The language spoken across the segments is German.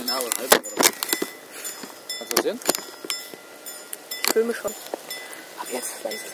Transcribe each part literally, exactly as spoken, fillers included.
Na, aber halb oder was? Kannst du das sehen? Ich filme schon. Ab jetzt leise sein.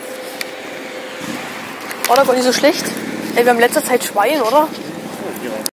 War doch gar nicht so schlecht. Ey, wir haben in letzter Zeit Schwein, oder?